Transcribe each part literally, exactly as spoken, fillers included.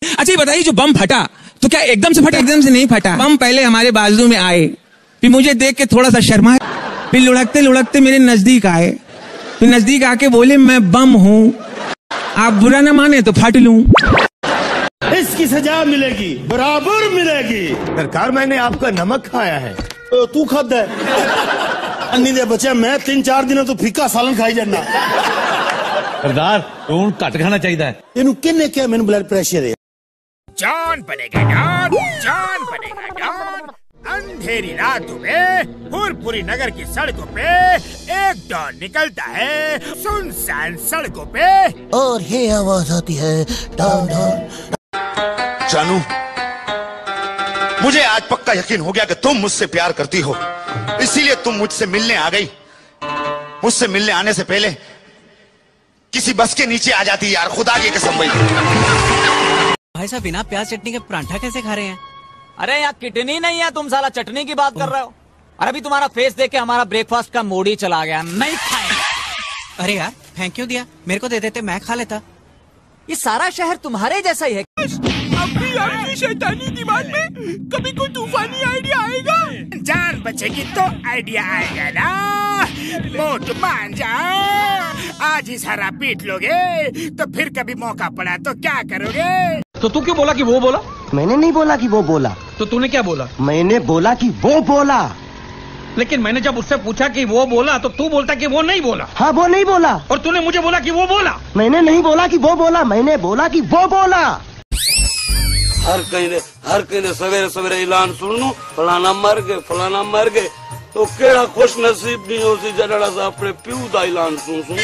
अच्छा ये बताइए, जो बम फटा तो क्या एकदम से फटा? एकदम से नहीं फटा। बम पहले हमारे बाजू में आए, फिर मुझे देख के थोड़ा सा शर्माए, फिर लुढ़कते लुढ़कते मेरे नजदीक आए, फिर नजदीक आके बोले मैं बम हूँ, आप बुरा न माने तो फट लूं। इसकी सजा मिलेगी, बराबर मिलेगी। सरकार मैंने आपका नमक खाया है। तो तू खाद है अन्नी दे बच्चे, मैं तीन चार दिनों तो फीका सालन खाई जाना। सरदार लून घट खाना चाहिए। इनू किन्ने क्या मैंने ब्लड प्रेशर है। जॉन बनेगा डॉन, जॉन बनेगा डॉन। अंधेरी रातों में फुरपुरी नगर की सड़कों पे एक डॉन निकलता है, सुनसान सड़कों पे, और ये आवाज आती है डॉन डॉन। जानू, मुझे आज पक्का यकीन हो गया कि तुम मुझसे प्यार करती हो, इसीलिए तुम मुझसे मिलने आ गई। मुझसे मिलने आने से पहले किसी बस के नीचे आ जाती यार, खुदा की कसम। भाई भाई साहब बिना प्याज चटनी के परांठा कैसे खा रहे हैं? अरे यहाँ किडनी नहीं है, तुम साला चटनी की बात कर रहे हो। अरे अभी तुम्हारा फेस देख के हमारा ब्रेकफास्ट का मूड ही चला गया, नहीं खाएंगे। अरे यार फेंक क्यों दिया? मेरे को दे देते, मैं खा लेता। ये सारा शहर तुम्हारे जैसा ही है। अपनी आपकी शैतानी दिमाग में कभी कोई तूफानी आइडिया आएगा? जान बचेगी तो आइडिया आएगा ना। मोट मान जा, आज ही सारा पीट लोगे तो फिर कभी मौका पड़ा तो क्या करोगे? तो तू क्यों बोला कि वो बोला? मैंने नहीं बोला कि वो बोला। तो तूने क्या बोला? मैंने बोला कि वो बोला। लेकिन मैंने जब उससे पूछा कि वो बोला तो तू बोलता कि वो नहीं बोला। हाँ वो नहीं बोला। और तूने मुझे बोला कि वो बोला। मैंने नहीं बोला कि वो बोला, मैंने बोला कि वो बोला। हर कहीं हर कहीं सवेरे सवेरे ऐलान सुनू, फलाना मर गए फलाना मर गए, तो केड़ा खुश नसीब नहीं हो सी जड़ा सा अपने प्यू दा ऐलान सुन सुन।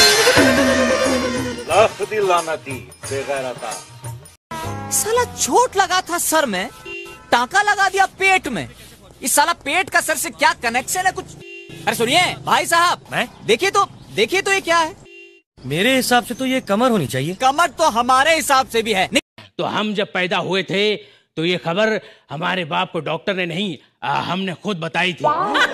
लाख दी लानती बेगैरता। साला चोट लगा था सर में, टांका लगा दिया पेट में। इस साला पेट का सर से क्या कनेक्शन है कुछ? अरे सुनिए भाई साहब, मैं देखिए तो देखिए तो ये क्या है? मेरे हिसाब से तो ये कमर होनी चाहिए। कमर तो हमारे हिसाब से भी है। तो हम जब पैदा हुए थे तो ये खबर हमारे बाप को डॉक्टर ने नहीं, आ, हमने खुद बताई थी।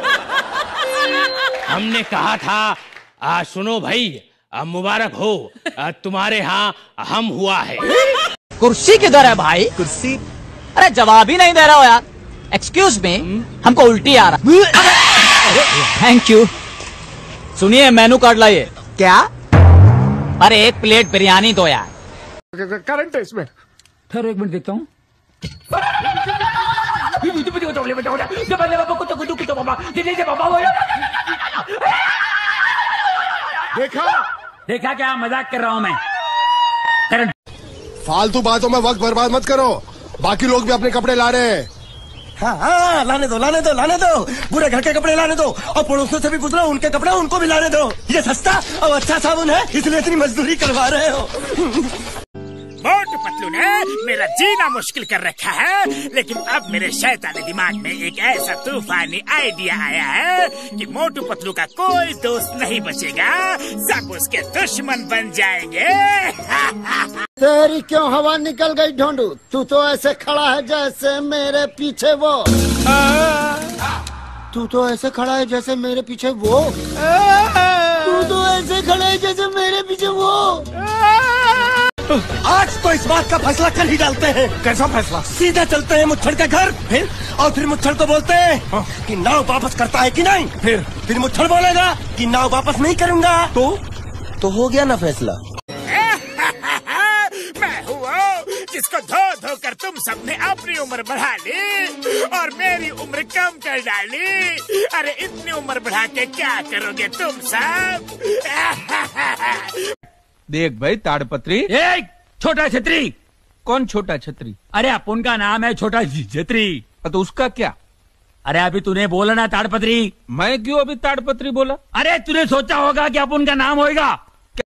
हमने कहा था आ, सुनो भाई, आ, मुबारक हो, आ, तुम्हारे यहाँ हम हुआ है। कुर्सी किधर है भाई? कुर्सी? अरे जवाब ही नहीं दे रहा हो यार। एक्सक्यूज मी, हमको उल्टी आ रहा। Thank you. सुनिए मेनू कार्ड लाइए। क्या? अरे एक प्लेट बिरयानी दो यार। करंट है इसमें। ठहरो एक मिनट देखता हूँ। देखा देखा क्या? मजाक कर रहा हूँ मैं। करंट। फालतू बातों में वक्त बर्बाद मत करो, बाकी लोग भी अपने कपड़े ला रहे हैं। हाँ हाँ लाने दो लाने दो लाने दो, पूरे घर के कपड़े लाने दो, और पड़ोसियों से भी पूछ लो, उनके कपड़े उनको भी लाने दो। ये सस्ता और अच्छा साबुन है, इसलिए इतनी मजदूरी करवा रहे हो। मोटू पतलू ने मेरा जीना मुश्किल कर रखा है, लेकिन अब मेरे शैतानी दिमाग में एक ऐसा तूफानी आइडिया आया है कि मोटू पतलू का कोई दोस्त नहीं बचेगा, सब उसके दुश्मन बन जाएंगे। तेरी क्यों हवा निकल गई ढोंडू? तू तो ऐसे खड़ा है जैसे मेरे पीछे वो। तू तो ऐसे खड़ा है जैसे मेरे पीछे वो। तू तो ऐसे खड़ा है जैसे मेरे पीछे वो। आज तो इस बात का फैसला कर ही डालते हैं। कैसा फैसला? सीधे चलते हैं मुच्छड़ के घर, फिर और फिर मुच्छड़ को बोलते हैं कि नाव वापस करता है कि नहीं। फिर फिर मुच्छड़ बोलेगा कि नाव वापस नहीं करूंगा। तो तो हो गया ना फैसला। मैं हुआ जिसको धो धो कर तुम सबने अपनी उम्र बढ़ा ली और मेरी उम्र कम कर डाली। अरे इतनी उम्र बढ़ा के क्या करोगे तुम सब? देख भाई ताड़पत्री। एक छोटा छतरी। कौन छोटा छतरी? अरे अपन का नाम है छोटा छतरी। तो उसका क्या? अरे अभी तूने बोला ना ताड़पत्री। मैं क्यों अभी ताड़पत्री बोला? अरे तूने सोचा होगा कि अपन का नाम होगा